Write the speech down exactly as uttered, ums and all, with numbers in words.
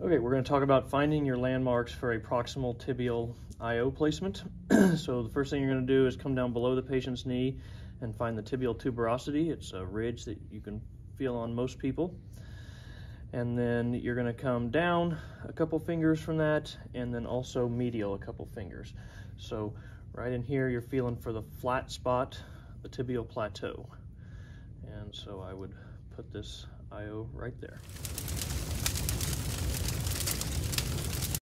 Okay, we're going to talk about finding your landmarks for a proximal tibial I O placement. So the first thing you're going to do is come down below the patient's knee and find the tibial tuberosity. It's a ridge that you can feel on most people. And then you're going to come down a couple fingers from that, and then also medial a couple fingers. So right in here, you're feeling for the flat spot, the tibial plateau. And so I would put this I O right there.